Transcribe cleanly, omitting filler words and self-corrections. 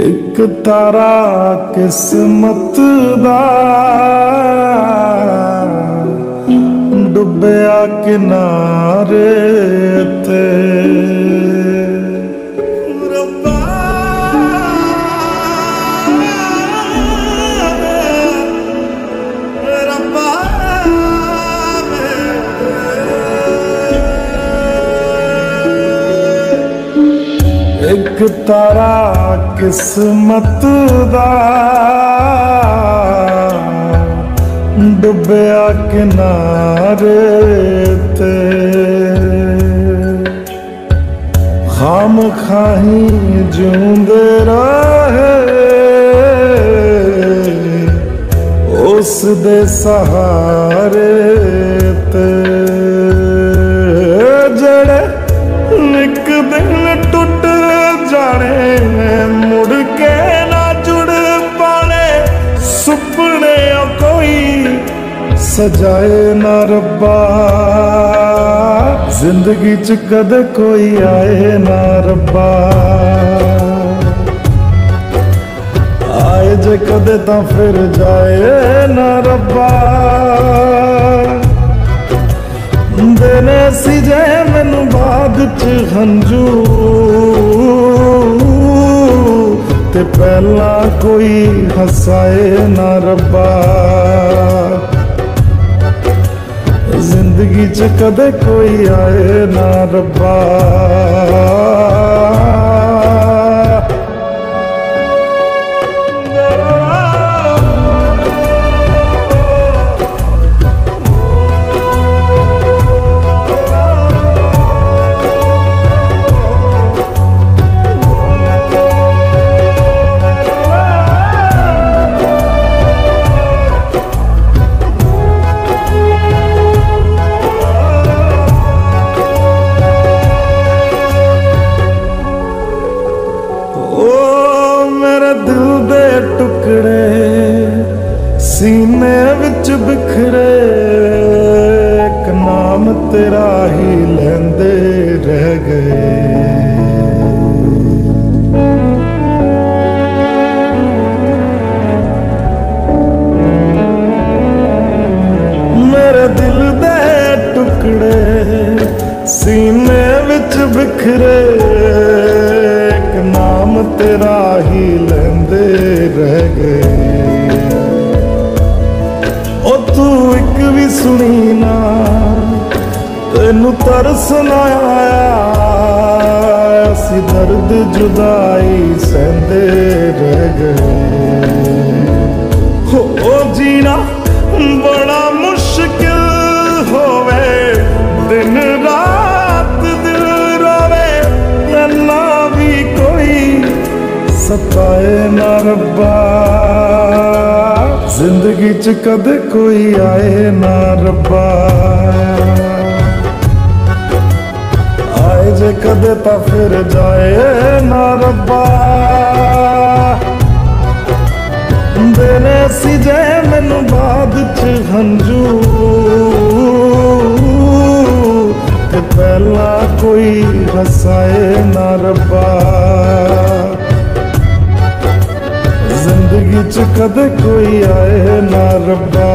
एक तारा किस्मत दा डुबया किनारे ते एक तारा किस्मत दा डुबया किनारे ते खाम खाही जूंदे रहे उस दे सहारे ते जड़े निक दिन टुट जाने मुड़ के ना जुड़ पाने सुपने कोई सजाए ना रब्बा जिंदगी च कदे कोई आए ना रब्बा आए जे कदे तां फिर जाए ना रब्बा देने सी जे मैनू बाद च हंजू ते पहला कोई हसाए ना रब्बा जिंदगी च कदे कोई आए ना रब्बा टुकड़े सीने विच बिखरे एक नाम तेरा ही लेंदे रह गए मेरे दिल दे टुकड़े सीने विच बिखरे एक नाम तेरा ही लेंदे रह गए ओ तू एक भी सुनी ना तेनू तरस ना आया असी दर्द जुदाई सहंदे रह गए हो जीना बड़ा मुश्किल होवे दिन रात दिल रोवे ना भी कोई सताए ना रब्बा जिंदगी च कदे कोई आए ना रब्बा आए जे कदे ता फिर जाए ना रब्बा देने सी जे मैनू बाद च हंजू ते पहला कोई हसाए ना रब्बा जिंदगी च कदे कोई आए ना रब्बा